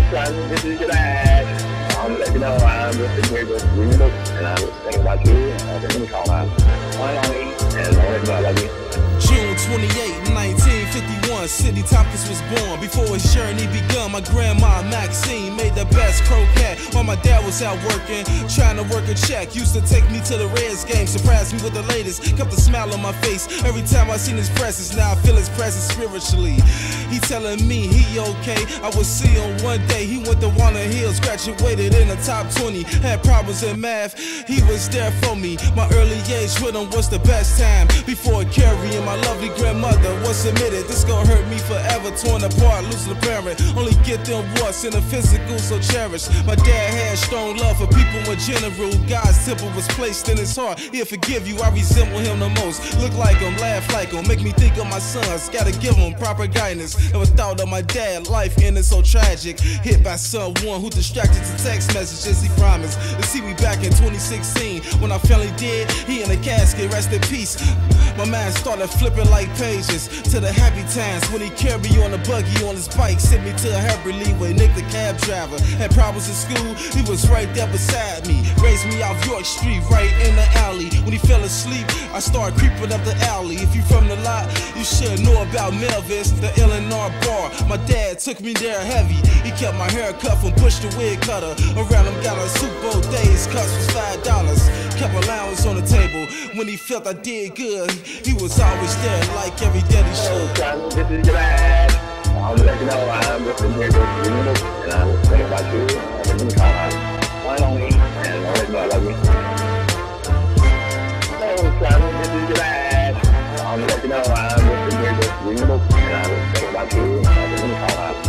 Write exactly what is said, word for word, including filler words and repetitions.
son, this is your dad. I'm gonna let you know I'm just here just reading the book, and I'm just thinking about you, and I've been calling out. One on me, and I'll let you know I love you. June twenty-eighth, nineteen fifty-one, Sidney Tompkins was born. Before his journey begun, my grandma Maxine made the best croquette while my dad was out working, trying to work a check. Used to take me to the Reds game, surprised me with the latest, kept a smile on my face every time I seen his presence. Now I feel his presence spiritually. He telling me he okay, I will see him one day. He went to Walnut Hills, graduated in the top twenty, had problems in math, he was there for me. My early age with him was the best time, before carrying my lovely grandmother was admitted. This gon' hurt me forever, torn apart, losing a parent. Only get them once in the physical, so cherished. My dad had strong love for people in general. God's temple was placed in his heart. He'll forgive you, I resemble him the most. Look like him, laugh like him, make me think of my sons. Gotta give him proper guidance. Never thought of my dad, life ended so tragic. Hit by someone who distracted to text messages he promised to see me back in twenty sixteen. When I finally did, he in a casket, rest in peace. My mind started flipping like pages to the happy times when he carried me on a buggy on his bike, sent me to a Heberly where Nick the cab driver had problems in school. He was right there beside me, raised me off York Street, right in the alley. When he fell asleep, I started creeping up the alley. If you from the lot, you should know about Melvis, the Illinois bar. My dad took me there heavy. He kept my hair cut from Bush to wig cutter. Around him got a soup both days, cuts was five dollars. Kept allowance on the table. When he felt I did good, he was always there like every daddy should. Son, this is your dad. I'm gonna let you know I'm just here just reading the book, and I'm just thinking about you, and I've been calling out. One on me, and I'll let you know I love you. Hey, son, this is your dad. I'm gonna let you know I'm just here just reading the book, and I'm just thinking about you, and I've been calling out.